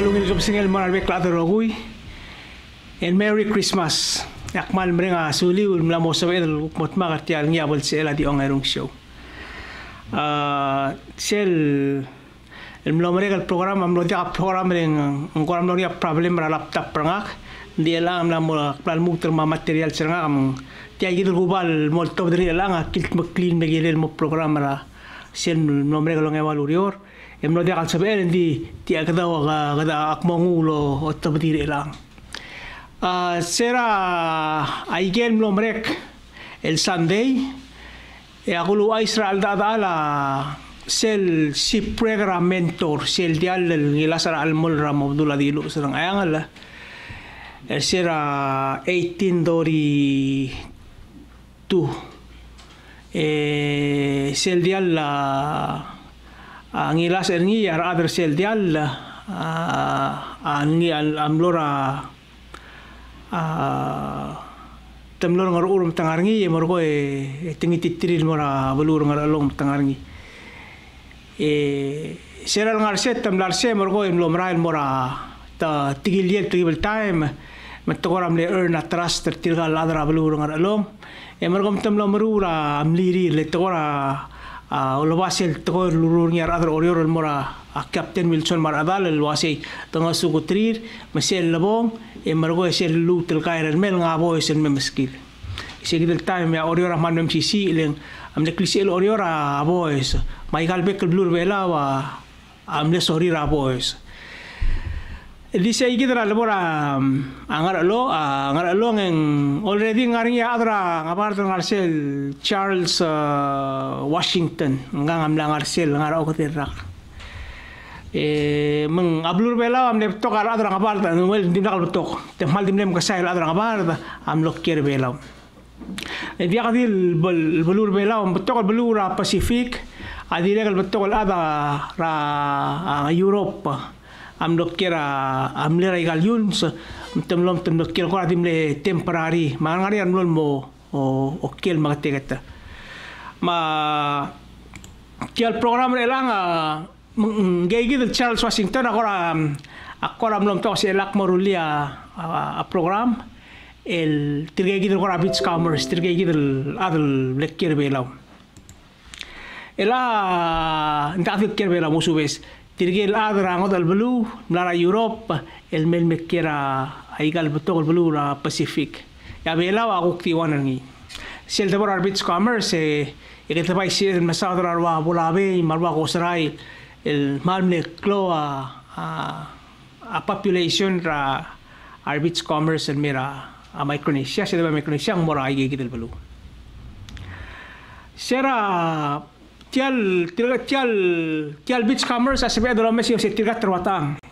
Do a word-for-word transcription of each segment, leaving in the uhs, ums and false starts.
Walungil kapsingel marabek latarogui. And Merry Christmas. Yakmal mrenga suli ul mlamo sabel mot magartial ngiabol sela di ongerung show. Ah sel el mlomrega el programa mlo dia programa ring ngora mlo dia problem ra laptop prangak dia la mlamo plan muter ma material seranga am dia gitu gubal molto dri la nga kilt mo clean me gel mo programa ra sel mlomrega lo ngewalurior em mlo dia kal sabel di dia kada wa kada akmongulo o tabdire lang. Uh, será ayer mlomrek el Sunday e agulu Israel dada la sel si program mentor sel dial el ngilasar al mol ram Abdullah dilu serang ayang la el será eighteen dori tu e sel dial la ngilas el ngi ar other sel dial la ngi al amlora ah temlor ngar urum tangarngi e morgo e tingi titiril mora belur ngar along tangarngi e seral ngar set temlar se morgo e mlomrail mora ta tigiliel tigil time metoram le earn a trust tirga ladra belur ngar along e morgo temlo merura amliri le tora a olwasel to lurur ngar adro orior mora a Captain Wilson maradal el wasi tanga sugutrir mesel labong e margo esel lutel kair mel ngabo esel memskil segidel time ya oriora man mem sisi leng amle klisel oriora boys Michael Beck blur vela wa amle sorry ra boys dice igidra labora angar lo angar lo ngeng already ngari adra ngabar ngarsel Charles uh, Washington ngang amla ngarsel ngara ko tirak eh meng ablur bela am ne tok ala adra ngabar ta wel dim nakal tok te mal dim nem kasay adra ngabar am lo kier bela e dia kadil bel belur bela am tok belur Pacific adi legal tok ada ra Europe am lo kiera am le regal yun tem lom tem lo kier ko adim le temporary mangari am lo mo o o kiel magategata ma kiel program relanga gay gitu Charles Washington akora akora belum tahu si elak morulia a program el tirgay gitu akora beach commerce tirgay gitu adul lekir belau ela entah lekir belau musubes tirgay adra ngodal belu melara Europe el mel mekira aigal betul belu la Pacific ya belau aku tiwan ngi sel debor beach commerce e kita bai si masadra wa bulabe marwa kosrai el malme cloa a a population ra arbits commerce and mira a Micronesia se debe Micronesia mora ai gidel belu sera tial tial tial tial beach commerce asbe do mesi se tiga terwatang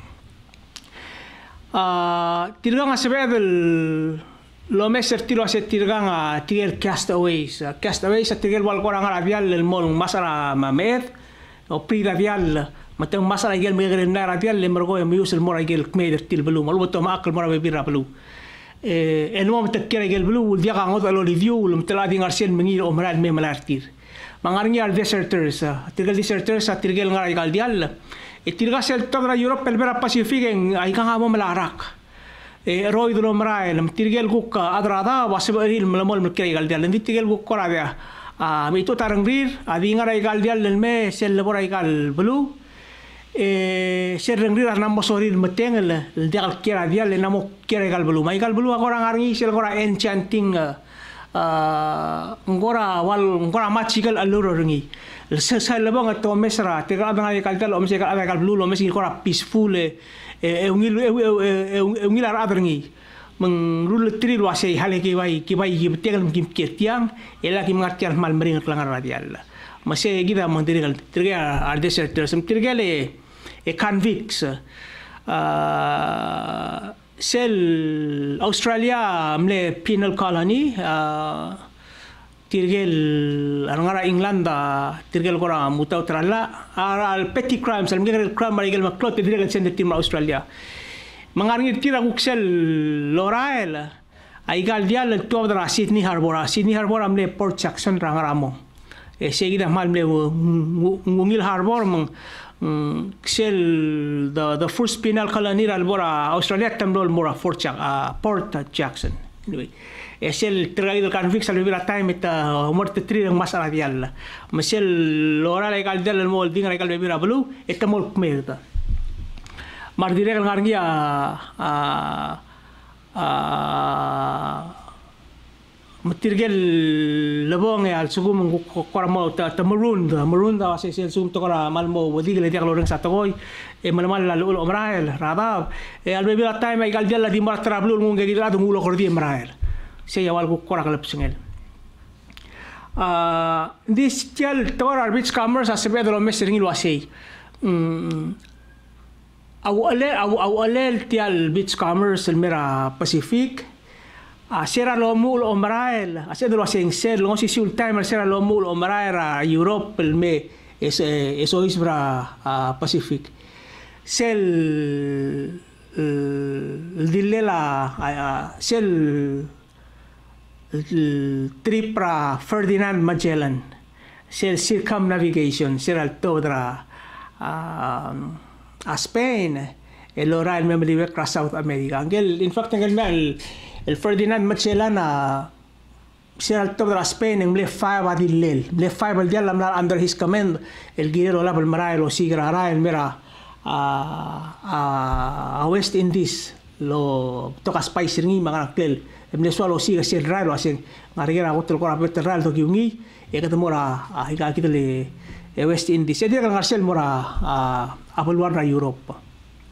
a tiga asbe del lo meser tiro se tiga a tiel castaways castaways tiel wal korang radial el mol masara mamed o prida dial matang masala gel me grena dial le mergo e mius el mora gel kmeder til belu mal boto ma akal mora be birra belu e el mom tekkere gel belu dia ga ngod lo review lum tela di ngarsen mengi o mral me malartir mangarni al deserters tirgal deserters tirgal ngar gal dial e tirga sel togra Europe el bera Pacific en ai ka mo malarak e roid lo mrael tirgal gukka adrada wasberil mol mekre gal dial ndi tirgal gukka ra ah mito tarangrir adi ngara igal dial del me sel labora igal blu e ser rangrir namo sorir meteng el dial kira dial namo kira igal blu ma igal blu agora ngarngi sel agora enchanting ah ngora wal ngora machigal aluro ringi sel sel labong to mesra te ga ngai igal dial o mesra igal blu lo mesra ngora peaceful e e ungil e ungil ar adringi mengrul tri luasai hal ki bai ki bai ki betegal kim kirtiang ela ki ngartial mal mering klangar radial masih gida mandirigal triga ar deserter sem trigale e convicts sel Australia mle penal colony tirgel angara England tirgel kora mutau tralla al petty crimes al mle crime marigel maklot tirgel sende tim Australia mangarngi tira kuksel lorael aigal dial el todra Sydney Harbour Sydney Harbour amle Port Jackson rangaramo e seguida mal mle ngungil Harbour mang sel the the first penal colony al bora Australia tamlol mora Fort uh, Port Jackson anyway sel traído convict al vivir a time eta muerte tri ng mas radial masel lora legal del mol dinga legal vivir a blue eta mol merda mar direk ngarngi a a a matirgel lebong al sugum koramo ta maroon da maroon da se se sum to kora malmo wadi le dia loreng satoy e malmal la lo omrael radab e al bebila time ay galdia la di mar trablu ngung gi la ngulo kordi omrael se ya walgo kora kalap singel ah this tial tor beach commerce asbe do mes ringi lo asei au ale au au ale tial beach commerce el mera pacific a sera lo mul omrael a sera lo asing ser lo si sul time sera lo mul omrael a Europe el me es eso es bra Pacific sel dilela sel tripra Ferdinand Magellan sel circumnavigation sera todra a Spain el oral me live across South America angel in fact angel me el Ferdinand Magellan a sera al top de la Spain en le five adilel le five al dia lamna under his command el guerrero la palmara lo sigra ara el mera a a West Indies lo toka spice ringi mga kel em le swalo siga sel ralo asen marigera otro kora veteral to kiungi e ka mora a higa kitele e West Indies e dia ngasel mora a a luar na Europa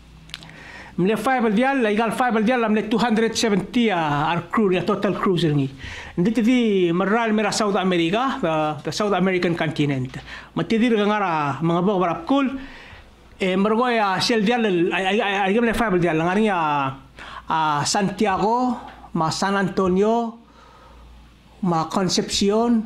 mle five dial igal five dial mle two hundred seventy ar crew ya total cruiser ni nditi di maral mera South America the, the South American continent matidir ngara mga bago barap cool e mergoya sel dial ay mle five dial ngari a Santiago ma San Antonio ma Concepcion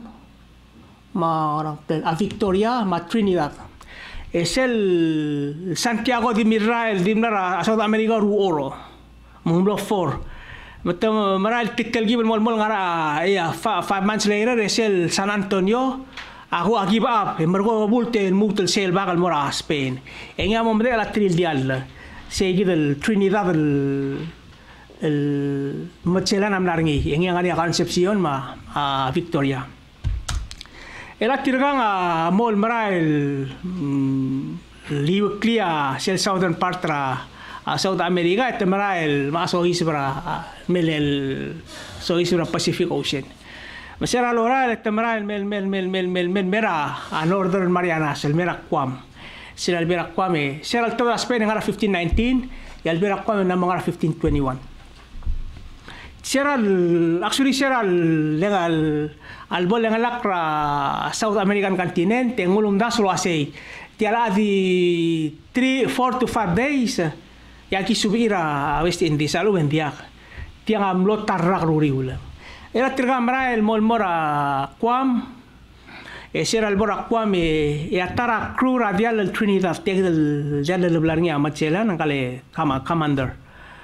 ma a Victoria ma Trinidad es el Santiago de Israel de Mara South America ru oro mumblo four matam maral tikel gibel mol mol ngara ya five months later es el San Antonio aku give up emergo bulte mutel sel bagal mora Spain en ya mombre la tril dial seguir el Trinidad el el Magellan amlarngi en ya ngani Concepcion ma a Victoria el atirgang a mol maral liu clear sel southern part a South America et maral maso isbra mel so isbra Pacific Ocean masera loral et maral mel mel mel mel mel mel mera a northern Marianas el mera Guam sel el mera Guam sel al toda Spain ngara fifteen nineteen y el mera Guam na ngara fifteen twenty-one sera actually sera legal al bol ng lakra South American continent en ulum daslo asay tiala di three four to five days ya ki subira West Indies alu bendiak tiang amlo tarrak ruriul era tirgamra el molmora Guam e sera el bora Guam e atara crew radial el Trinidad tiag del del del blarnya Magellan ngale kama commander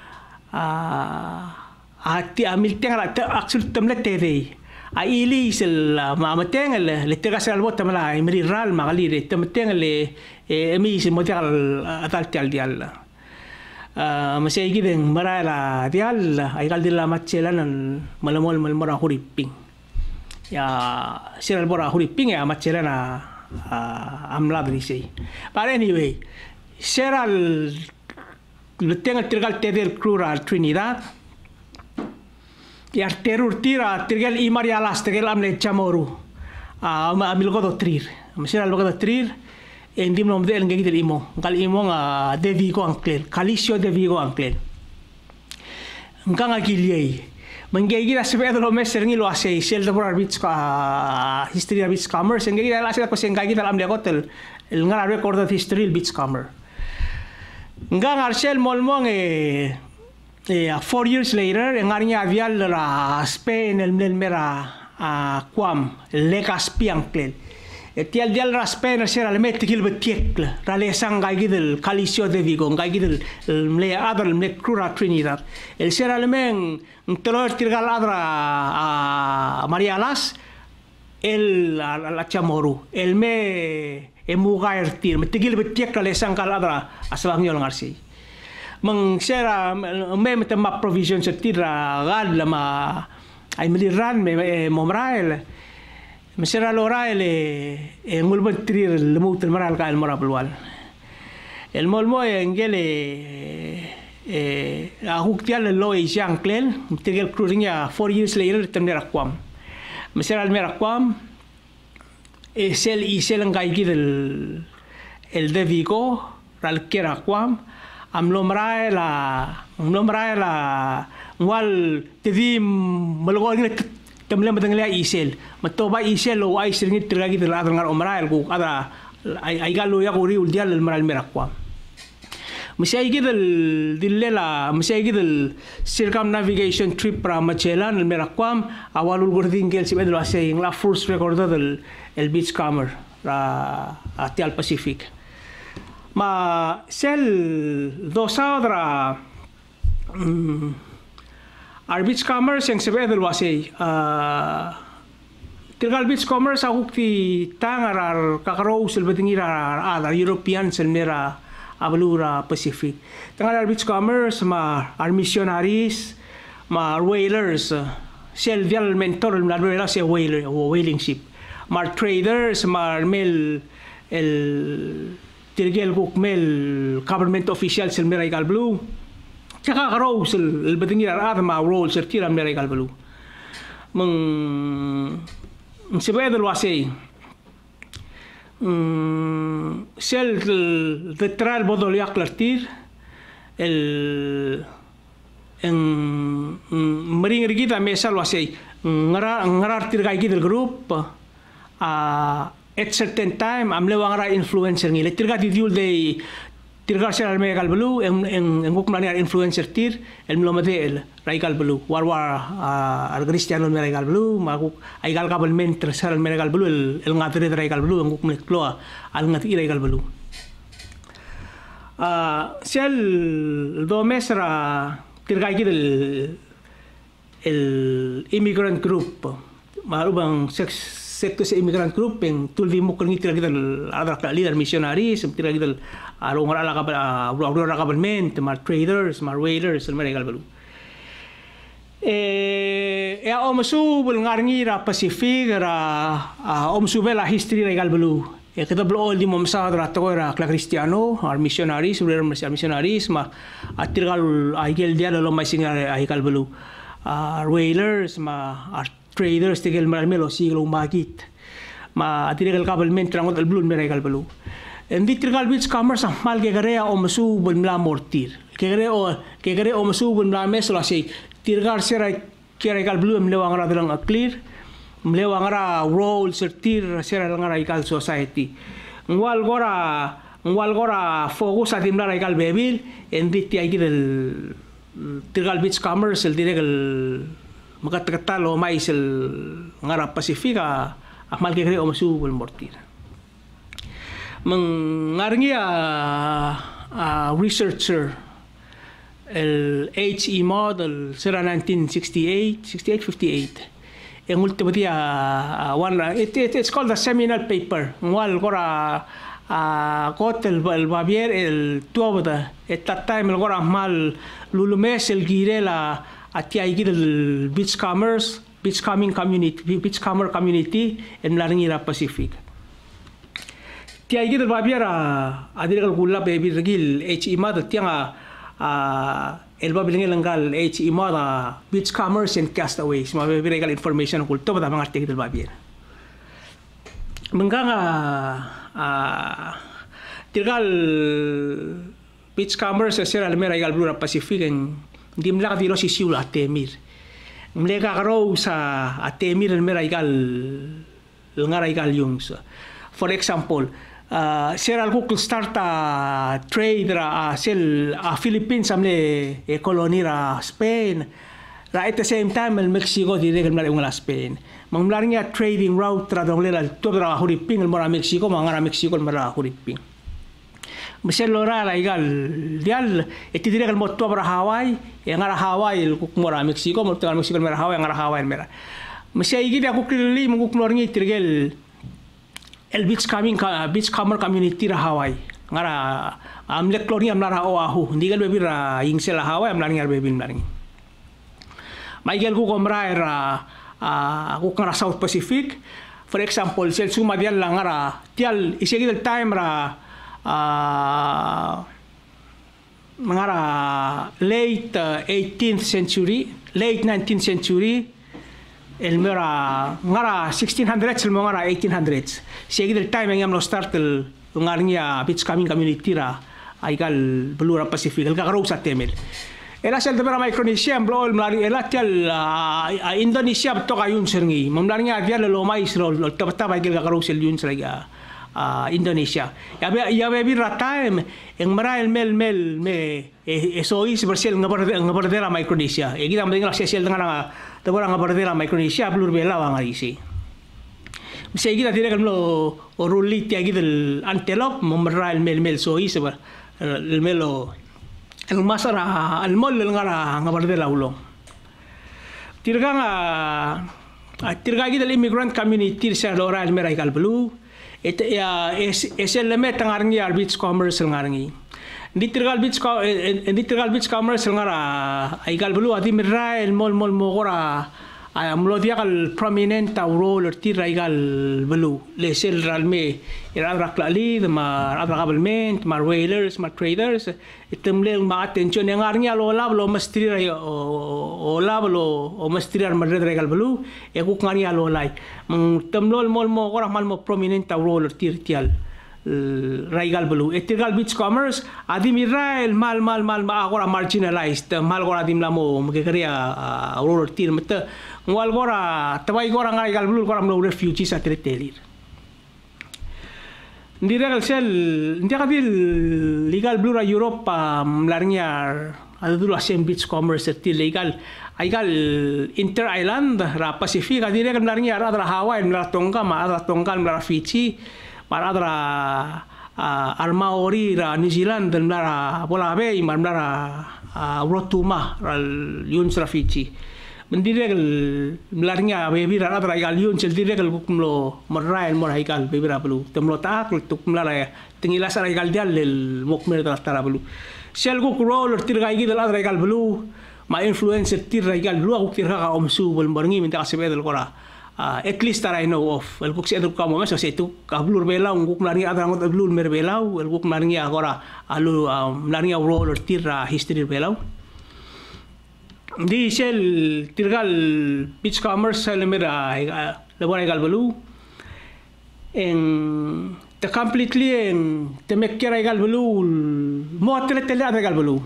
a a ti amil tiang actually temlet tv a ili sel mamateng le le tega sel bot mala imri ral magali le temteng le emi se modal atal tial dial ah masay gideng marala dial ay gal dilla Magellan malamol malmora huriping ya sel bora huriping ya Magellan amla brisei but anyway seral le tenga tirgal tedel crural Trinidad ya terur tira tirgal i Maria las tirgal amne chamoru a amil godo trir masira lo godo trir en dimnom del ngi del imo gal imo nga de Vigo ankel Calisio de Vigo ankel nganga giliei mangay gira sebedo lo meser ngi lo asay sel de por bits ka history of bits commerce ngi gira la sel ko sengay gira amne hotel el ngara record of history bits commerce nganga sel molmong e Yeah, four years later, en arnya avial la Spain el mera a Guam, le Caspian clen. Etial dial la Spain sera le metikil betiekle, rale sangay gidel Calisio de Vigo, ngay gidel le adra le Crura Trinidad. El sera le men ntelo tirgal adra a Maria Las el la Chamoru. El me e mugair tir metigil betiak kala sangkal adra aslang yol ngarsi mang sera me metama provision setira gal lama ay meliran me momrael mesera lorael e ngulban trir le mutel maral ka el morablual el molmo engele eh ahuktial lo e janklen metigil cruisingya four years later temner akwam mesera al merakwam es el y se l'engaigi del el de Vigo ral kerakwam am lomra la lomra la wal tedi malgo ni temle matengla isel matoba isel lo ai seringi tiragi del adar omra el gu ada ai galo ya guri ul dial el maral merakwam مساي كده الليلة مساي كده circumnavigation trip para Magellan المراقوام أول الوردين قال سيبقى دلوقتي سايين لا first record ده el Beachcomber را أتي الباسيفيك ما سel dos ahora al Beachcomber yang سيبقى دلوقتي تلقى البيتشكومر ساوكتي تانغر كاكروس البدنيرا على European سلميرا Abalura Pacific. Tengah ada beachcombers, ma ar missionaries, ma whalers, sel dial mentor melalui se whaler o whaling ship. Ma traders, ma mel el tirgel guk mel government official sel Miracle Blue. Tsaka karaw sel el badingir ar ma role sel tira Miracle Blue. Meng sebaya del wasay. Sel de traer bodoliak lartir el en mering rigida mesa lo así ngara ngara tirgai del grup a at certain time am lewa ngara influencer ngi le tirga di diul de tirga sel al Miracle Blue en en en guk mania influencer tir el mlomade el Miracle Blue war war al Cristiano Miracle Blue ma guk ai gal government sel al Miracle Blue el el ngatri Miracle Blue en guk mekloa al ngati Miracle Blue a sel do mesra tirga del el immigrant group marubang sex sector immigrant group yang tulvi mo kung tirga del adra leader missionaries tirga del arong ala ka ba government mar traders mar whalers el Miracle Blue eh ya omsu bul ngarngira Pacific ra omsu bela history Miracle Blue e kita blo di momsa dra to era cla cristiano ar missionaries ur missionaries ma atirgal aigel dia lo mai singa Miracle Blue ar whalers ma ar traders tigel melo siglo magit ma atirgal government rangot el blue Miracle Blue en ditirgal beachcombers mal que garea omsu bul mla mortir que gare o que gare omsu bul mla meslo así tirgar sera Miracle Blue mlewang ra dalang clear mlewang ra role sertir sera ngara ikal society ngwal gora ngwal gora focus atim la ikal bebil en ditti ay del tirgal beachcombers el direk el makatkatal o mais el ngara Pacifica amal que creo omsu bul mortir mengarngi a researcher el H E model será nineteen sixty-eight, sixty-eight, fifty-eight. En último día, one, it, it, it's called the seminal paper. Igual gora a got el el Bavier el tuobda. At that time el gora mal lulumes el girela a tiaigir el beachcombers, beachcombing community, beachcomber community en la Ringira Pacific. Tiaigir el Bavier a a dir el gula baby regil H E model tianga Uh, el babiling langgal H E moda beachcombers and castaways mabibiregal information kung to ba mga artikel babir menganga uh, tirgal beachcombers sera al Miracle Blue Pacific en dimla dilo si siul atemir mlega garo sa atemir el Miracle ngaragal yung for example Uh, sera algo que starta trade ra uh, sel a uh, Philippines amle e koloni ra Spain ra at the same time el Mexico dire que mala la Spain manglaringa trading route tra dole la to ra huriping el mara Mexico mangara Mexico el mara huriping mesel lora la igal dial e ti dire que el motto ra Hawaii e ngara Hawaii el kuk mara Mexico mo tra Mexico mara Hawaii ngara Hawaii mera mesel igi dia kuk li mo kuk loringi tirgel el beach coming beach comer community ra Hawaii ngara amlek klori amlara o ahu ndigal bebi ra yingsela Hawaii amlar ngar bebi mlaring Michael ko komra era ko ngara South Pacific for example sel suma dial la ngara tial isegi del time ra ngara late eighteenth century late nineteenth century el mera ngara sixteen hundreds el ngara eighteen hundreds segi del time yang lo start el ngarnya beach coming community ra aigal belura Pacific el kagaro sa temel ela sel debera Micronesia blo mlari ela tel Indonesia to kayun sergi mamlarnya dia lo mai sro lo tata aigal kagaro sel yun serga Indonesia ya be ya be bir time yang mera el mel mel me eso is bersel ngabar ngabar dela Micronesia e kita mendengar sel dengan debera ngabar dela Micronesia belur bela wangari si Bisa kita tidak kan lo oruli tiagi del antelope memera el mel mel so is el melo el masara el mol el ngara ngabar de la ulo tirga nga tirga gi del immigrant community sa lora el mera ikal blue et ya es es el met ngarngi al beach commerce ngarngi di tirgal beach ko di tirgal beach commerce ngara ikal blue adi mera el mol mol mogora am lo dia kal prominent au role tira igal belu le sel realme era raklali ma government ma whalers ma traders itemle ma attention yang arnya lo lab lo mestri o lab lo o mestri ar madre igal belu e ku ngania lo lai temlo mol mo ora mal mo prominent au role tir tial raigal belu etirgal beach commerce adi mirael mal mal mal ma agora marginalized mal gora dim la mo ke kria role tir meta ngwal gora tabay gora ngai gal blu gora mlo refugees at retelir ndira gal sel ndira bil legal blu ra Europe mlarnya adu la sem beach commerce at legal aigal inter island ra Pacific adire gal mlarnya ra Hawaii mla Tonga ma ra Tonga mla Fiji ma ra Armaori ra New Zealand mla Bola Bay ma mla Rotuma ra yun ra Fiji mendiregal melarnya bebi rara teragal yun cel diregal bukumlo merai morai gal bebi rapelu temlo tak tuk melaraya tengilas teragal dia lel mukmer tera belu sel guk roll tiragai gitu lah teragal belu ma influencer tiragal belu aku tiraga omsu bel barengi minta kasih bedel kora at least that I know of el guk sedu kamu masuk setu kablur belau guk melarnya ada ngot belur mer belau el guk melarnya kora alu melarnya roll tira history belau di sel tirgal beach commerce sel mera lebora gal belu en te completely en te mekkera gal belu mo tele tele gal belu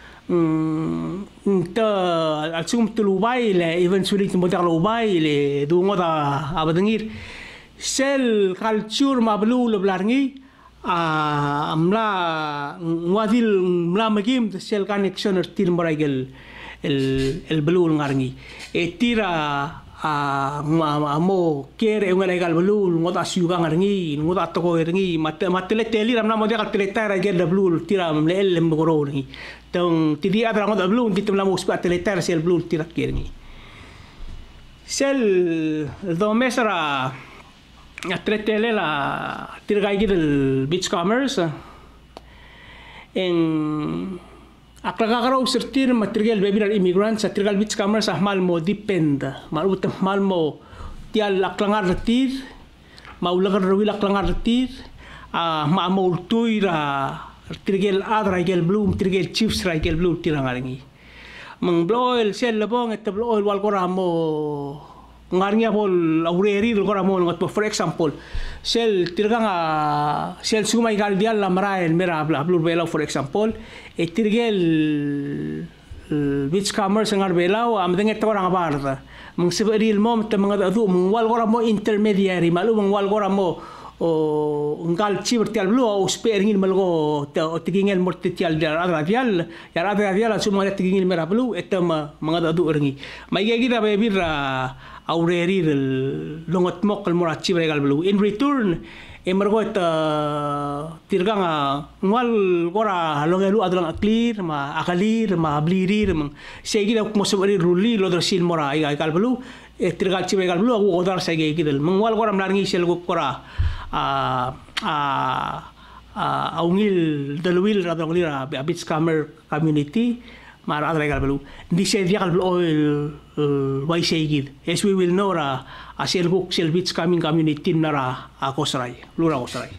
te alsum tu lubai le eventually tu modar lubai le du ngoda abadengir sel culture ma belu le blarngi amla ngwadil mla magim sel connection tir moragal el el belul ngarngi e tira a mo kere un legal belul ngota siuga ngarngi ngota toko ngarngi mat matele teli ramna mo dia teleta ra gel belul tira mle el mboro ngi tong tidi adra ngota belul titum la mo spa teleta ra sel belul tira kerni sel do mesra a tretele la tira gi del beach commerce en Akrakakaraw sertir material bebiral immigrants atrigal beach commerce ahmal mo depend malut mal mo tial aklangar retir maulagar rawil aklangar retir ah ma mo tuira tirgel adra gel bloom tirgel chiefs ra gel blue tirangaringi mang bloil sel labong et bloil wal gora mo ngarnya bol aureri gora mo ngot for example sel tirganga sel sumai gal dial la marael mera bla blur bela for example e tirgel beach commerce ngar bela am denget orang abarda mung seberil mom te mangad adu mung wal gora mo intermediary malu mung wal gora mo o ngal chiber tial blu o speringin malgo te tigingel mortial dia adra dial ya adra dial summa tigingel mera blu etama mangad adu ringi mai gida be birra aureri longot mok al morat chiber gal blu in return e margot tirganga ngwal gora longelu adlang clear ma akalir ma blirir mang segida mo sobari ruli lo drosil mora ai gal blu e tirgal chiber gal blu o odar sege gidel mangwal gora mlarngi sel go kora a a a ungil dalwil ra dong lira a beach scammer community mar adra gal belu di se dia gal oil wai seigid as we will know ra a sel book sel beach scamming community nara a kosrai lura kosrai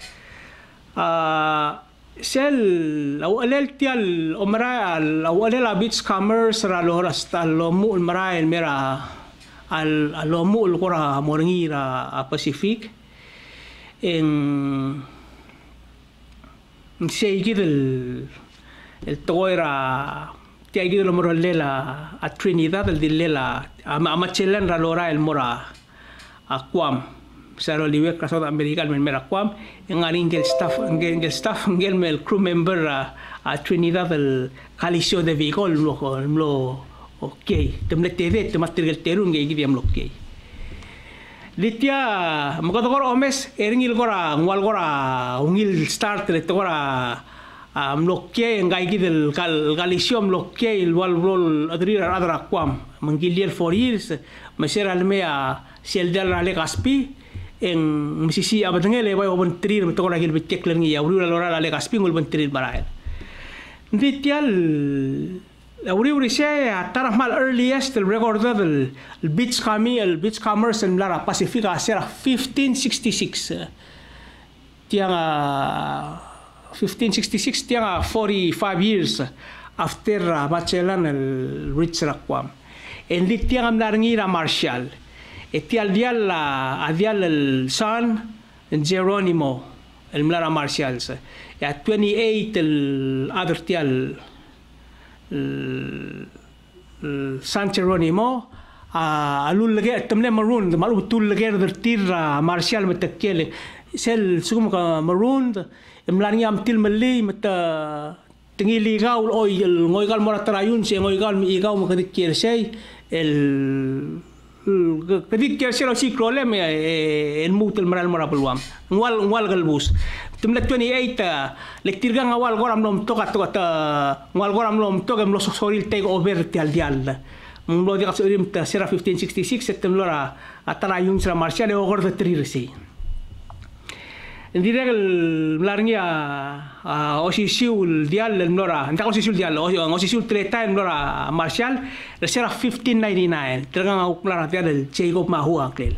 a sel au alel tial omra au alel a beach scammers ra lora sta lo mu mara el mera al lo mu lo kora moringira a Pacific en seigid el el toera ti hay lo morlela a Trinidad el dilela a machelan ra lora el mora a Guam saro liwe kaso America men mera Guam en aringel staff engel staff engel mel crew member a, a Trinidad el calisio de vigol lo lo okay temle tede tematir terun ge gidiam lo okay litia makador omes eringil gora ngwal gora ungil start le gora am lokke ngai gidel gal galisium lokke il wal rol adrir adra kwam mangilier for years mesera almea sel del ale gaspi en misisi abadengele way obon trir to gora gil bitek lengi ya uri lora ale gaspi ngul bon trir barael ditial uri uri se taraf mal earliest el record del beach kami el beach commerce en la Pacifica sera fifteen sixty-six tiang fifteen sixty-six tiang forty-five years after Magellan el reach Raquam en di tiang am naringira Marshall etial dial la adial el son Geronimo el mlara Marshall ya twenty-eight el other tial San Geronimo a lul lege temle maroon malu tul lege dertir Marshall metakele sel sugum ka maroon emlani am til meli meta tingili gaul oi el ngoigal mora trayun se ngoigal mi igau mo kadik kirsei el kadik kirsei lo si problem el mutel maral mora peluam ngwal ngwal galbus temle twenty-eight lektir gang awal goram lom toka toka ngwal goram lom toka mlo soril take over tial dial mlo dia kasorim ta sera fifteen sixty-six setemlora atrayun sra Marshall o gorda tririsi Indira el mlarngia a osisiul dial el nora nta osisiul dial osisiul treta el nora Marshall resera fifteen ninety-nine tergang au mlara dial el Jacob Mahua klel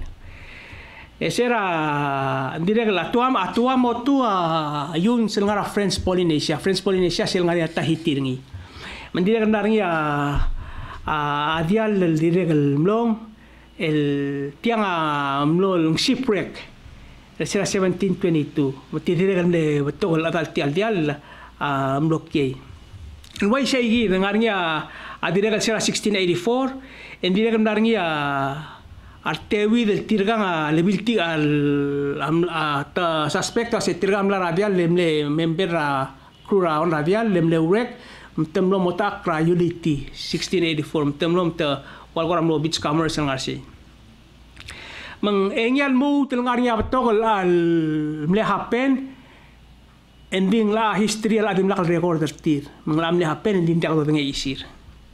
esera indira la tuam atua motu a yun selngara French Polynesia French Polynesia selngara Tahiti ngi mendira ndarngia a dial el dire el mlong el tianga mlol shipwreck sera seventeen twenty-two matidire kan de betul atal tial dial a blockei wai sei gi dengarnya adire kan sera sixteen eighty-four endire kan darnya artewi del tirgang a lebil ti al ta suspect se tirgam la radial lemle member a krura on radial lemle urek temlo motak ra unity sixteen eighty-four temlo ta walgoram lo beach commerce ngarsi mang engyal mo telngarnya betul al mle happen ending la history la dim la record tir mang la mle happen ending tak do ngai isir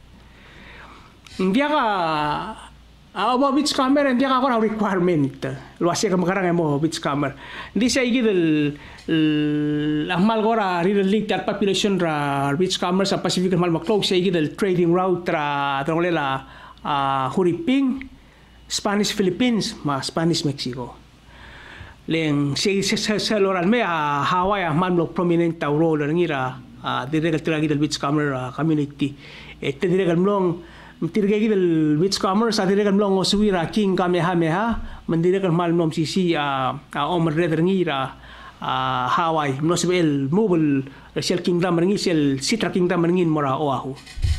dia ka abo beach camera dia ka ko requirement lo ase ka makarang mo beach camera di sa igi del amal gora real link that population ra beach camera sa Pacific mal maklo sa igi del trading route ra trolela a Huriping Spanish Philippines ma Spanish Mexico leng se se se loral me a Hawaii man lo prominent tauro ngira a direct tragi del beach camera community e te direct mlong tirgegi del beach commerce a direct mlong osuira king kamehameha man direct mal nom sisi a a om red ngira a Hawaii no se el mobile shell kingdom ngi sel sitra kingdom ngin mora oahu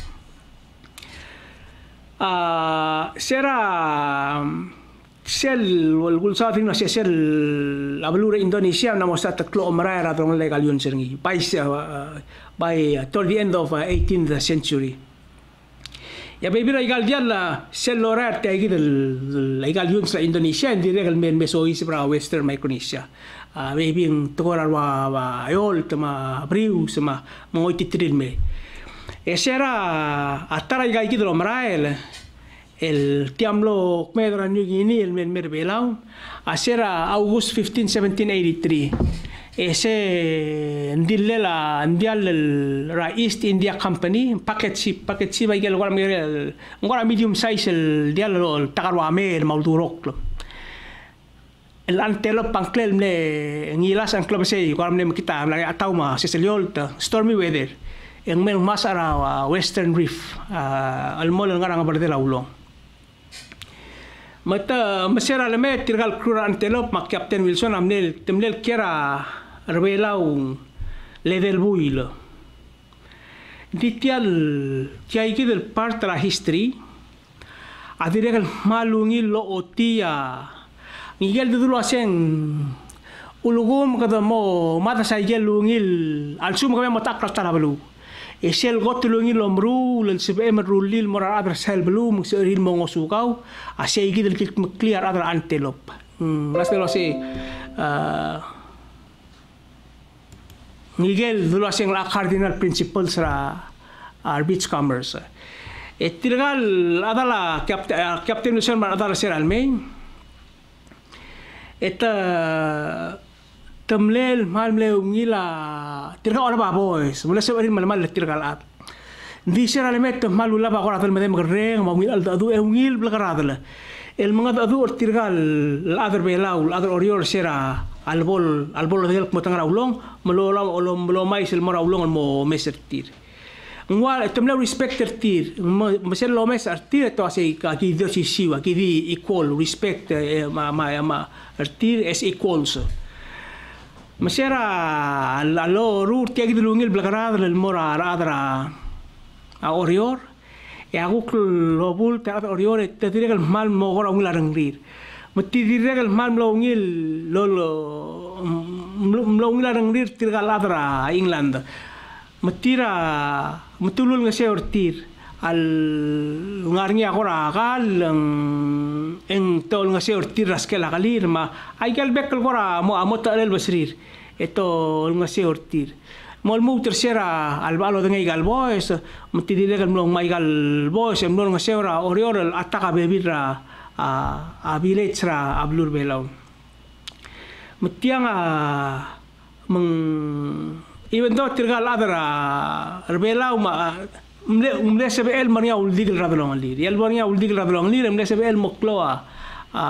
Uh, sera sel wal safi no sel ablura Indonesia na mosa taklo omraira tong legal yun serngi by uh, by uh, toward the end of uh, eighteenth century ya baby legal dia la sel lorat ta gidel legal yun sa Indonesia ndi legal men mesoy sa western Micronesia uh, maybe ang tokora wa wa ayol tama briu sama mo titrin me esera atara igai kidro marael el tiamlo Medra New Guinea el men merbelau asera August fifteen seventeen eighty-three ese ndillela ndial el East India Company packet ship packet ship ay gel el ngora medium size el dial el takarwa me el maudurok el antelo pangklel ne ngilas ang club say ko amne kita la ataw ma seseliol stormy weather yang mel masara Western Reef al mol ngarang berdela ulong mata masera leme tirgal krura antelop mak Captain Wilson amnel temlel kera revelau le del builo ditial kiai del part la history adiregal malungil lo otia ngigel dulu aseng ulugum kada mo mata saigel lungil alsum kami mo takras tarabalu esel gotulungil lomru lel sibem rulil morar adra sel belum seril mo ngosukau asegi del clear adra antelop las de lo se ngigel dulu aseng la cardinal principles ra our beach commerce etirgal adala captain captain Wilson adala ser almein eta temlel mal mleu ngila tirga ora ba boys mula seberin mal mal tirga lat di sera le met mal la ba ora del medem greng ma ngil adu e ngil blagarada el mangad adu tirga al adr belau al adr orior sera al bol al bol del mo tangara ulong molo olom molo mai sel mora ulong mo mesertir ngwa temleu respecter tir mesel lo mes artir to ase ka ki do si siwa ki di equal respect ma ma ma artir is equals masera allo rur tiagi dulungil blagarada el mora adra a orior e aguk lobul ta orior te direga mal mogora un larangrir mati direga mal mlongil lolo mlongil larangrir tirga ladra England matira matulul nga siya ortir al ngarngi agora agal en tol nga siya ortir raskel agalir ma ay galbek agora mo amot alel basrir eto nga siya ortir mol mo tercera al balo de ngai boys matidile gal mlong mai gal boys em nga siya ora orior ataka bebira a a village ra ablur belaw matiang a meng even though tirgal adra rebela uma mle mle sebe el mania uldigel radlong lir el mania uldigel radlong lir mle sebe el mokloa a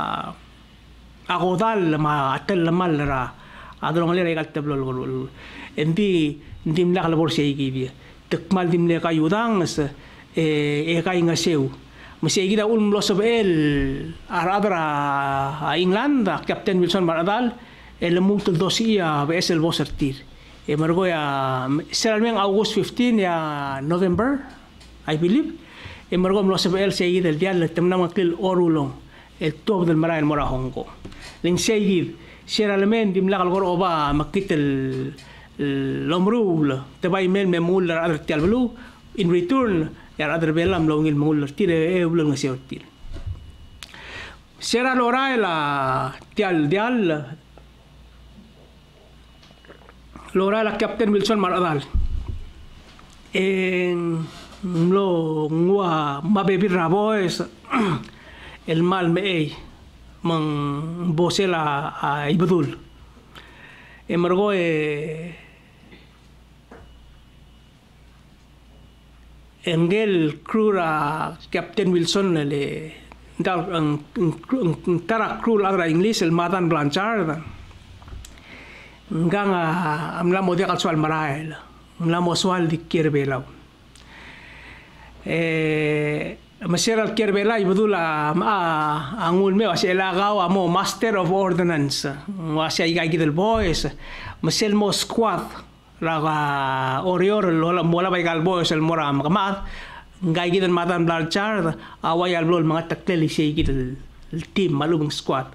agodal ma atel mal ra adrong lir egal tablo gol endi ndim la kala borse gibi tekmal dim le kayudang e e kay ngaseu masih gida ul mlo sebe el aradra England Captain Wilson maradal el multul dosia bes el bosertir e margo ya seralmen August fifteen ya November I believe e margo mlo sebel seguid el dia le temna makil orulong el top del mara el mora hongo len seguid seralmen dim la gor oba makit el lomrul te bay mel memul adr tial blu in return ya adr belam long il mul tire e ulong seotil sera lora la tial dial lora la Captain Wilson maradal en lo ngwa mabebir raboes el mal me mang bosela a ibdul emergo e engel crura Captain Wilson le dal tara crew la English el Madan Blanchard nganga amla mo dia kalsual marael amla mo sual di kirbelaw eh masera kirbela ibudula ma angul me wasela gaw amo master of ordnance wasya igay del boys masel mo squad raga orior lola mola bay gal boys el mora makamat ngay gidan Madan Blanchard away al blol mga takleli siya gidal team malubang squad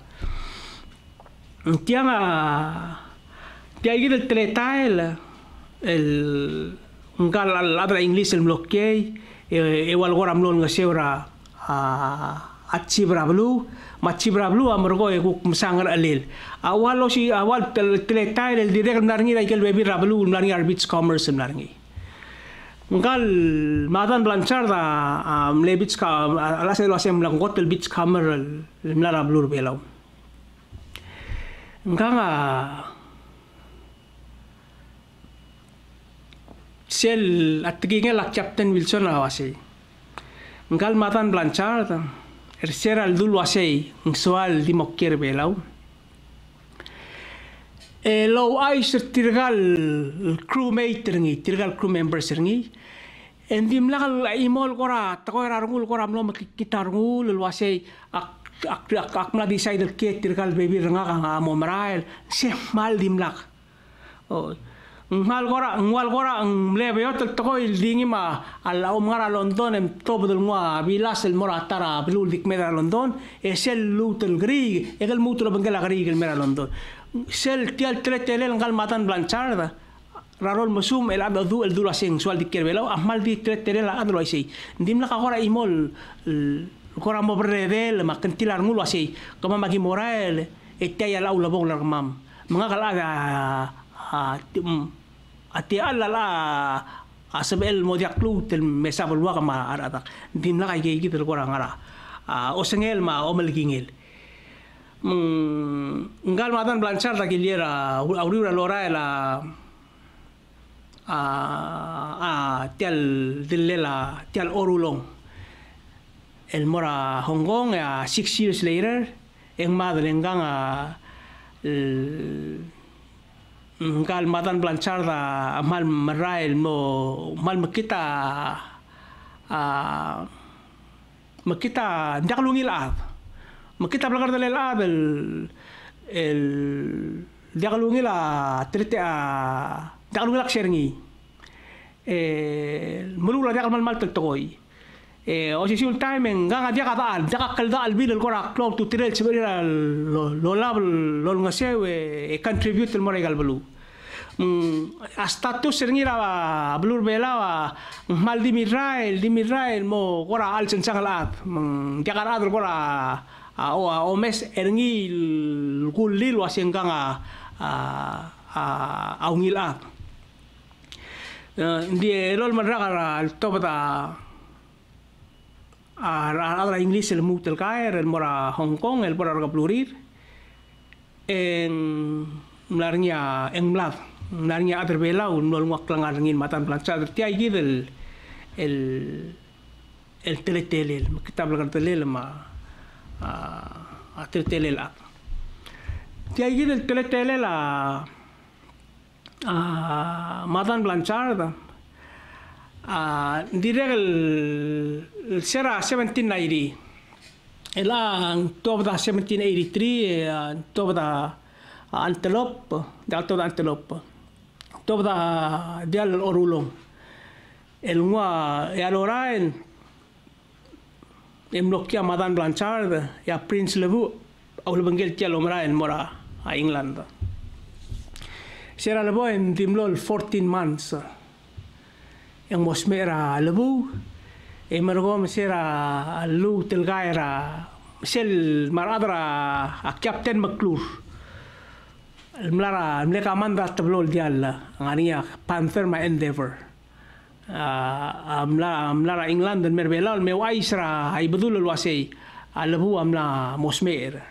tianga tiagi del tretail el ngal al adra English el bloquei e wal gora mlon nga seura a achibra blue machibra blue amrgo e ku msangar alil awalo si awal tretail el direct narngi dai kel bebi rablu narngi arbits commerce narngi Ngal madan Blanchard a mle beach ka ala se lo asem lang hotel beach camera mlara blur belaw. Nganga sel atgingel la Captain Wilson awase. Ngal madan Blanchard er seral dul wase ngsoal di mokker belaw. E lo ay tirgal crewmate ringi tirgal crew members ringi endim lakal imol kora tako rarungul kora mlo makikitarungul wase ak ak ak ak na decide ke tirgal baby ringa ka mo marail se mal dimlak o mal kora ngwal kora ang lebe yot tako dingi ma ala umara London em top del ngwa bilas el moratara blul dik mera London e sel lutel grig e gal mutul bangala grig el mera London sel tial tretele ngal matan Blanchard rarol masum el adu el dula sing sual dikir belaw amal di tretele la adu ai ndim la kora imol kora mo bredel makentilar ngul wasi kama magi moral e taya la ula bong mam mga kalaga ati alla la asabel modiak klut el mesabul wa kama arata ndim la kay gidel kora ngara o sengel ma o melgingel ngal matan Blanchard la giliera aurura lora la a a tial dilela tial orulong el mora Hong Kong a six years later en madlengang a ngal matan Blanchard a mal marail mo mal makita a makita daklungil at makita belakar dalel abel el daklungi la trete a daklungi la ksherngi eh mulula dakal mal mal tokoy eh o si sul time nga dia ka dal dia kal dal bil el kora club to tirel sibira lo lab lo ngasewe e contribute el moregal blu hasta tu serngira blur bela mal di Mirail di Mirail mo kora al sensangalat dia ka adro kora o o mes erngi kulil wasenggang a a a ungila die lol madraga al tobata a la inglés el mutel caer el mora Hong Kong el mora plurir en larnya en mlad larnya aterbela un nol ngak langin matan Blanchard tiai gidel el el teletele kita belajar tele ma a tele la ti hay del tele tele la a Madame Blanchard a dire el sera seventeen eighty ela top da seventeen eighty-three top da Antelope da top da Antelope top da dial orulong el ngwa e allora en em lokia Madame Blanchard ya Prince Levu au le bangel tialo mara en mora a England sera lebo en timlol fourteen months yang mosmera Levu e mergom sera lu telgaira sel maradra a Captain McClure el mlara mleka manda tablol dial ngania Panther ma Endeavour amla amla England dan merbela me waisra ay bedul wasi alabu amla mosmer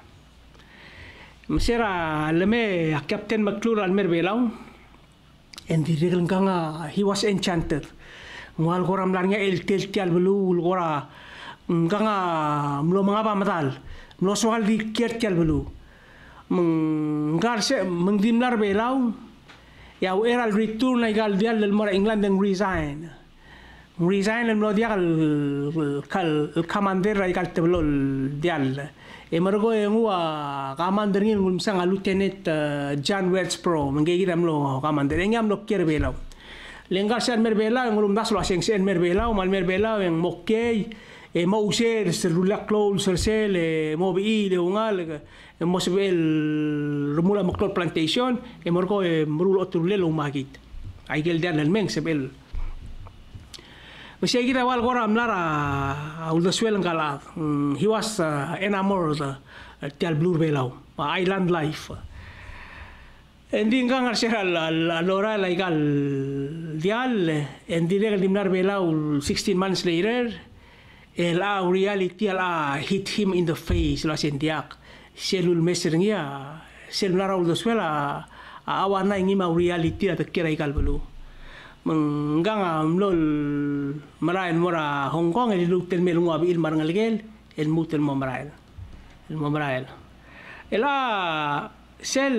mesera leme Captain McClure al merbela en dirigel ganga he was enchanted ngal goram larnya el tel tial belu gora ganga mlo mangaba matal mlo soal di kier tial belu menggarse mengdimlar belau ya era el return igal dial del mora England and resign resign el mlo dial kal el commander igal teblo dial e margo e ngua commander ngin ngul sang lieutenant John Wednesborough mengegi mlo commander ngam lo kier belau lengar sen merbela ngulum das lo aseng sen merbela mal merbela en mokkei e mauser serula close sersel e mobi le ungal e mosbel rumula mokol plantation e morgo e mrul otrule lo magit ay gel dan el meng sebel Masih kita awal gora amlara ulda swell ngala he was uh, enamored uh, tial blur belau island life Hindi nga nga siya alora laigal dial and dire limnar belau sixteen months later el a reality ala hit him in the face la sentiak selul meser ngia sel narau do swela awana ngi ma reality at kira igal belu mengang amlol marain mora Hong Kong el luktel melunga bil marangalgel el mutel mo marail el mo marail ela sel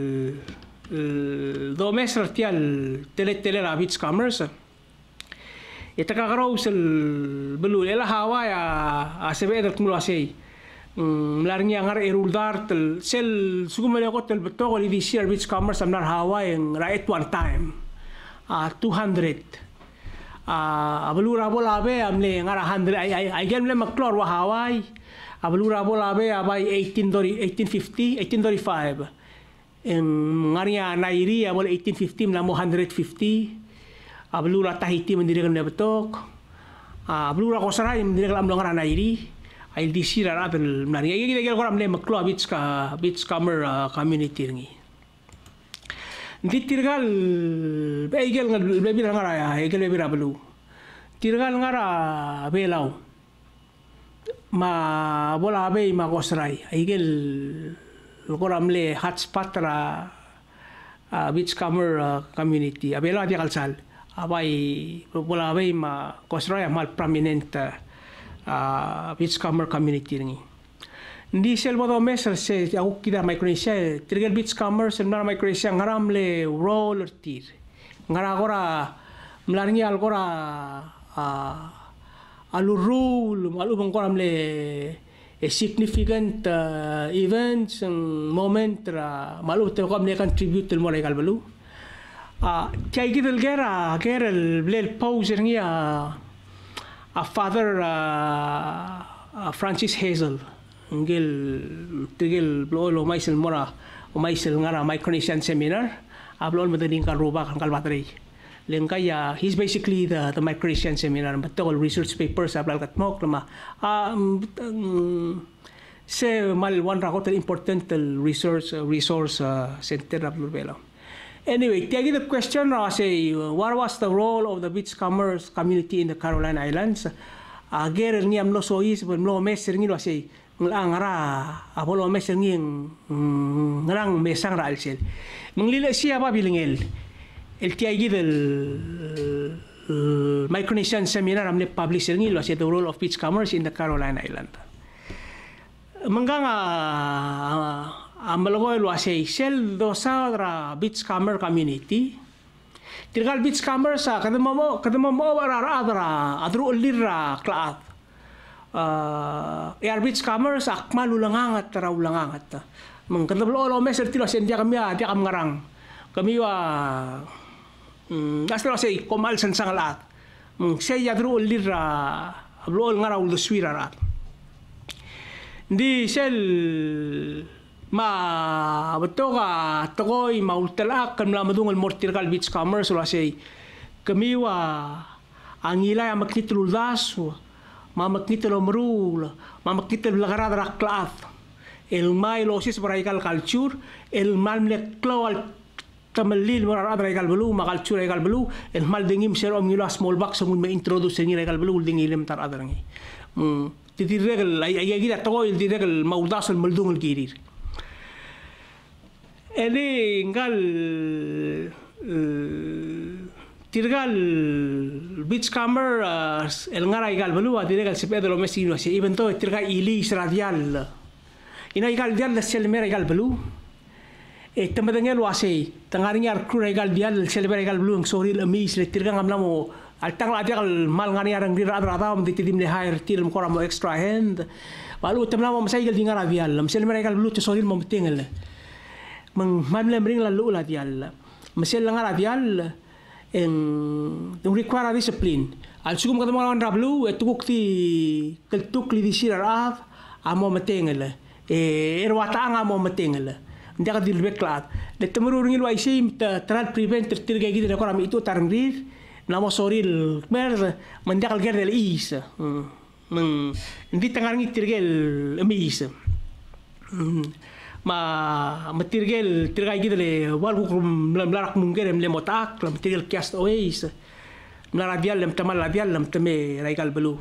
do mesr tial tele tele la beach commerce ita ka garo sel belu ela hawa ya asebe dak mulo asei mlarngi angar erul dar tel sel sugumele ko tel beto li di share beach commerce amnar hawa yang right one time a two hundred a belu rabo labe amle ngara one hundred ai ai gem le maklor wa hawaii ablu rabo labe abai eighteen fifty eighteen thirty-five en ngaria nairi abol eighteen fifty mlamo one hundred fifty ablu ra tahiti mendirikan le betok ablu ra kosara mendirikan amlo ngara nairi ai disira ra bel naria gi gi koram le maklo beach ka beach comer community ngi ditirgal beigel ngal bebi ngara ya egel bebi rablu tirgal ngara belau ma bola be ma gosrai aigel koram le hotspot ra beach comer community abela dia kalsal abai bola be ma gosrai mal prominent beach comer community ngi ndi sel bodo meser se aku kida Micronesia tirgel beach comer se na Micronesia ngaram le roller tir ngara gora mlarngi al gora alu rule malu bangkoram le a significant uh, events and moment ra malu te kom le contribute tel mo legal balu a kai gidel gera gera le pause ngi a a father uh, Francis Hazel ngel tigel blo lo maisel mora o maisel ngara Micronesian seminar ablol madading ka roba kan kalbatri lengkaya he's basically the the Micronesian seminar but all research papers ablal katmok lama um se mal one rakot important research uh, resource uh, center ablol belo anyway taking the question I say what was the role of the beachcombers community in the Caroline Islands ager ni amlo sois mlo meser ngi lo say ngara abolo meser ngi ngrang mesang ra alsel menglile siapa bilingel el tiagi del Micronesian seminar amne publisher ngi lo the role of beachcombers in the Caroline Island manganga amalogo lo ase sel do sadra beachcomber community tirgal beachcombers sa kadamo mo kadamo mo ara adra adru lira klaat uh air beachcombers akmal ulangangat tara ulangangat mang kadablo lo meser tilo sendia kami dia kam ngarang kami wa Nastro say komal san sangalat. Say yadro lira ablo ngara ul swira rat. Di sel ma betoga togoy maultelak kan lamadung al mortirgal beachcombers la say kami wa angila maknitul dasu ma maknitul mrul ma maknitul lagarad raklat el mailosis braikal culture el malmle klowal tamalil mora adra egal belu makal chura egal belu el mal dingim ser om ngila small box mun me introduce ngi egal belu dingilem tar adra ngi mm titi regal ay ay gira to il regal maudas el maldung el girir ele ngal tirgal beachcomber el ngara egal belu adiregal se pedro messi no se even to tirga ilis radial ina egal dial la sel mera egal belu e tamadangel wase tangarinya kru egal dial celebrate egal blue sorry le mis le tirgang amlamo al tang la dial mal ngani arang dir adra dam di tidim le hire tir mo koramo extra hand balu tamlamo masai egal dingara dial le celebrate egal blue sorry mo tingel mang mamle bring la lu la dial masel ngara dial en dum require discipline al sugum kadamo ngara blue e tukti kel tukli di siraf amo matingel e erwata anga mo matingel dia ka dilbe klat le temuru ngil wa isim ta tral prevent tirga gidi le koram itu tarngrir namo soril mer mandakal gerde le is men ndi tangar ngi tirgel emis ma matirgel tirgai gitu le wal ku mlarak mungkin le motak lam tirgel cast always mlaradial lam tamal radial lam teme raigal belu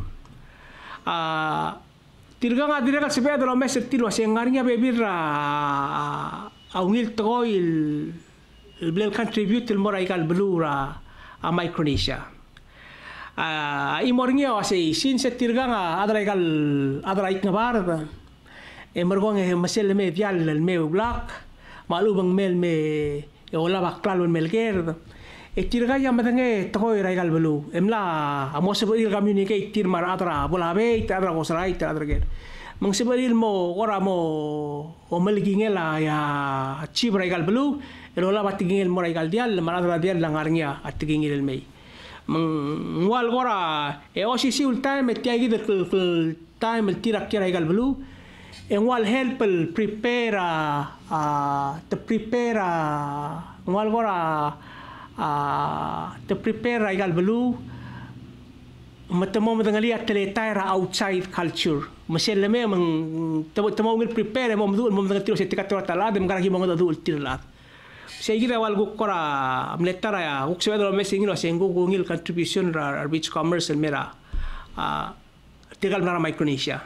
a tirga nga direka sebe do mes tiro sengarnya bebir a aungil toil il blel contribute il moraigal belu ra a Micronesia a imornya ase sin se tirga nga adraigal adrait ngabar e mergong e masel me vial el meu black malu bang mel me e ola baklalo mel ger e tirga ya madange toy raigal belu emla amo se ir communicate tir mar atra bola be atra gosrai atra ger mang se beril mo ora mo o melgingela ya chi raigal belu e ola batigingel mo raigal dial mar atra dial langarnya atigingel el mei mang wal gora e osi si ul time e tiagi de time el tirak raigal belu and while help prepare uh, to prepare while gora uh, to prepare raigal belu matamo madangali at teletaira outside culture masel me mang tamo tamo ngil prepare mo mdu mo madangali se tikatora talad mo garagi mo ngadu ultilat segira wal gukora mletara ya ukse do messing no sengo ngil contribution ra beach commerce mera uh, tigal na Micronesia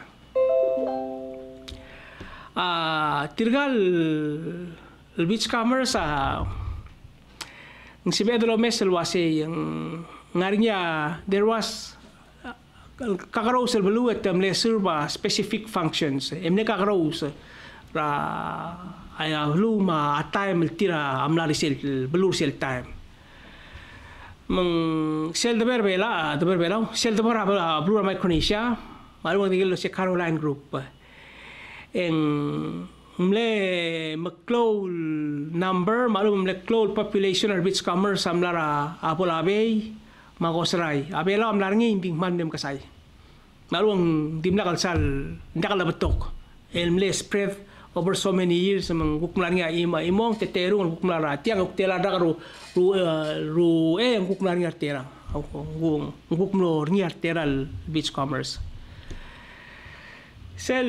Uh, tirgal el beach commerce uh, ng si Pedro Mesel wasi yung ngarinya there was uh, kakaroos el belu at um, serve uh, specific functions emne kakaroos ra ay luma at time el tira amlari sel belu sel time mang sel de berbela de berbela sel de berbela Blue Micronesia malu ngil si Caroline Group en mle mcloud number malum mle cloud population or beach commerce amlara apola bay magosray abela amlar ngi bing mandem kasay malum dimla kalsal ndakala betok el mle spread over so many years mang gukmlar nga ima imong teteru ng gukmlar tiang uktela da ru ru ru e ng gukmlar nga tera ng gukmlor nga teral beach commerce sel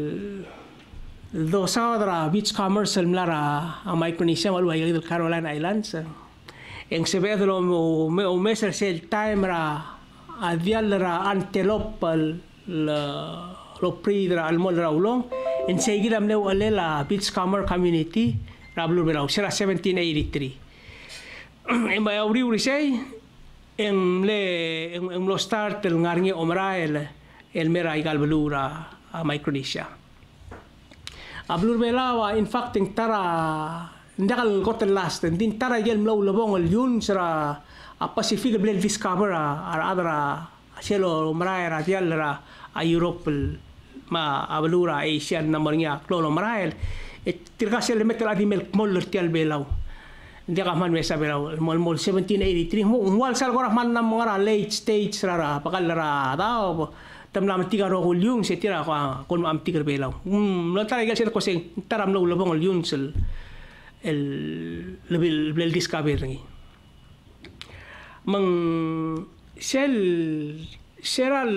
do saudara beach commerce mlara a Micronesia malu ay del Caroline Islands en se ve lo me o meser sel time ra adial ra antelope lo pridra al mol ra ulong en seguida mle alela beach commerce community rablu bela sera seventeen eighty-three en ba uri uri sei en le en lo start el ngarnge omrael el mera igal belura a Micronesia. Ablur belawa in fact ting tara ndakal kotel last din tara gel mlaw labong el yun sera a Pacific blel discover a adra cielo marae radial ra a Europe ma ablura Asian namornya klolo marael et tirga sel metel adimel mol tial belaw ndika man mesa belaw mol mol seventeen eighty-three mo wal sal gora man nam ngara late stage ra pakal ra daw tamlam tiga ro yung se tira ko kon am tiga belaw um no tara gal se ko se taram no lobong yung sel el level level discover ngi mang sel seral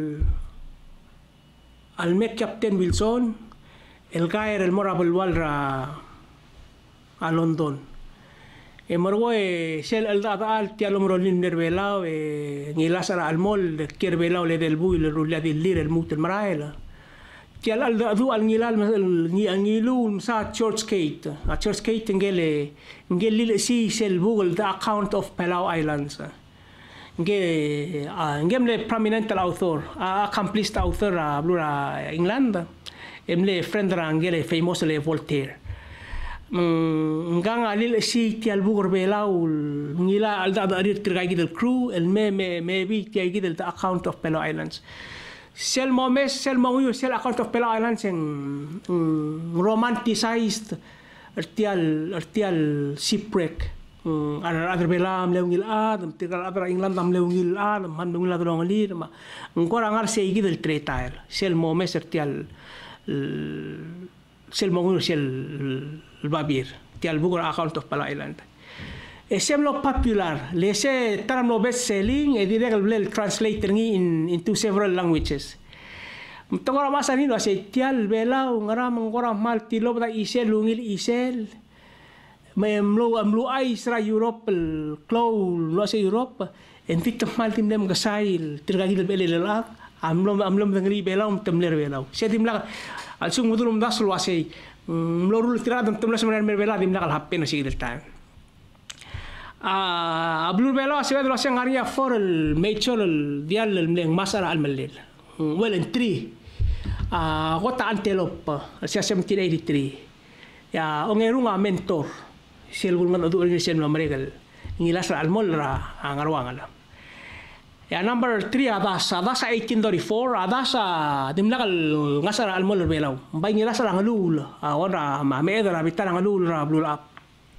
al mek captain Wilson el gaer el morable walra a London e morwe sel el data al ti alomro lin nervelao e ni lasara al mol de kervelao le del buil rulla di lir el mutel maraela ti al al du al ngilal ni angilu sa Church Gate a Church Gate ngele ngel si sel google the account of Palau Islands nge ngemle prominent author accomplished author a blura England emle friend ra ngele famous le Voltaire ngang alil si ti albur belau ngila alda arir tirgai del crew el me me maybe ti agi del account of Palau Islands sel momes sel momu sel account of Palau Islands en romanticized artial artial shipwreck ada ada belam leungil ad tirgal ada England am leungil ad man leungil ad longalir ma ngora ngar se igi del tretail sel momes artial sel momu sel el babir ti al bugur account of Palau Island e semlo popular le se taram no best selling e direct el translator ngi in into several languages Mtongora masa ni lo se tial belau ngara mengora mal tilo bata isel lungil isel. Memlo amlo ai sra Europe clow lo se Europe en fit mal tim dem gasail tirgagi le bele la amlo amlo ngri belau temler belau. Se tim la al sung mudulum das lo se mlo rul tirada temler semenar belau tim la al happen si del time. Ah, ablu belau se vedlo se ngaria for el mechol el dial el masara al melil. Well in three. Ah, gota antelope, sia seventeen eighty-three. Ya, ongerunga mentor. Siel gulngan adu ni sen maregal. Ngilas al molra angarwangala. Ya number three adas, adas eighteen thirty-four, adas dimlagal ngasar al mol belau. Bay ngilas ang alul, awara ma medra bitan alul ra blul up.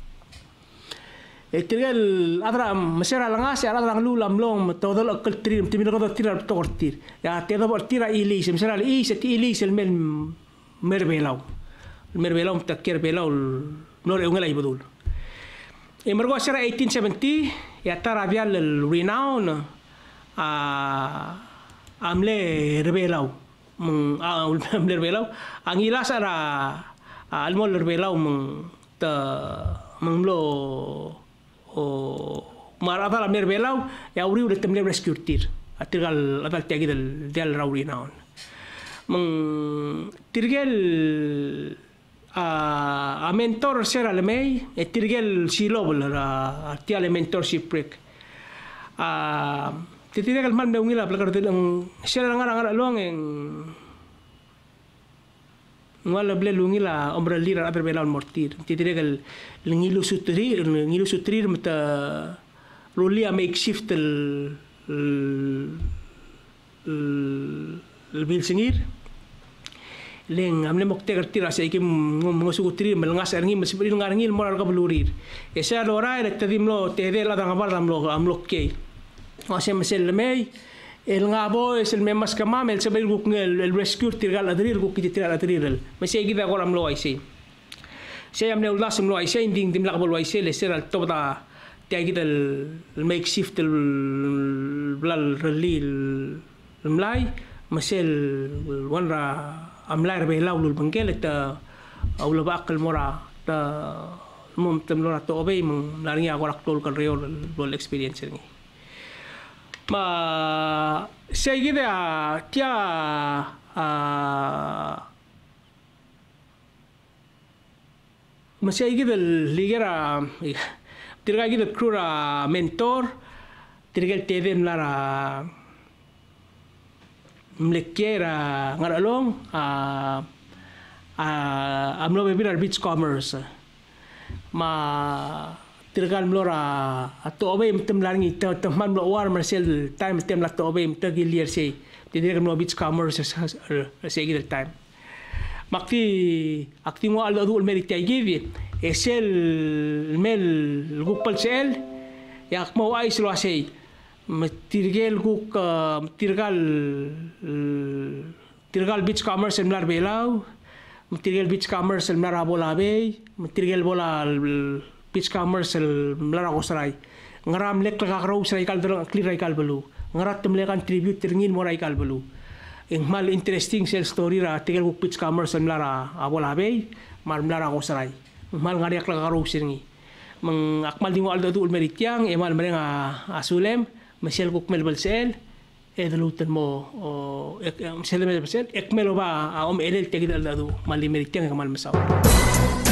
Etirel adra mesera langas ya adra alul amlong todo lo kultri timino todo tira tortir. Ya te do tira ilis, mesera ilis ti ilis el mel merbelau. Merbelau takir belau no re ungela ibudul. Emergo sera eighteen seventy ya tara vial el renown a amle rebelau. Amle rebelau angilas ara almol rebelau meng ta menglo o marada la merbelau ya uri udah temle rescue tir atirgal atal tiagi del del rauri naon meng tirgel a a mentor sera le mei e tirgel silobel la tiale mentorship break a tirgel mal me ungila placar de sera ngara ngara luang en wala ble lungila ombre lira aber belau mortir tirgel ngilu sutri ngilu sutri mata rolia makeshift el el bil singir leng amne mokte tira sai kim ngosu tri melngas erngil mesbri ngarngil moral ka blurir esa lora ele tadimlo tede la dang bar damlo amlo ke ase mesel mei el ngabo es el memas kama mel sebel guk ngel el rescue tirgal adrir guk kiti tirgal adrir mesai gida goram lo ai sei saya amne ulas mlo ai sei ding dim lakbol ai sei le ser al tobda tiagi del makeshift el blal relil mlai mesel wanra amlar be laulul bangkel ta aula bakal mora ta mum temlora to obey mung laringi agorak tol kan reol bol experience ni ma sei gida tia a masih gitu ligera tirga gitu krura mentor tirga tedem lara mlekera ngaralong a a amlo bebinar beach commerce ma tirga mlora atau obe mtem langi teman mlo war marcel time tem la to obe mte gilier sei tirga mlo beach commerce sei gitu time Makti akti mo al adul merit taygivi esel mel gupal sel yak mo ay slo asay matirgel guk tirgal tirgal beach commerce el mar belau matirgel beach commerce el mar abola bay matirgel bola beach commerce el mar agosray ngaram lek la garo sray kal clear kal belu ngarat temlekan tribute tingin mo ray kal belu Ing mal interesting sel story ra tigel guk pitch commerce mlara abola bay mar mlara gosray mal ngariak la garo sirngi meng akmal dingo aldo dul meritiang e mal merenga asulem mesel guk melbel sel e deluten mo o sel melbel sel ek melo ba om edel tigel aldo mal meritiang mal masaw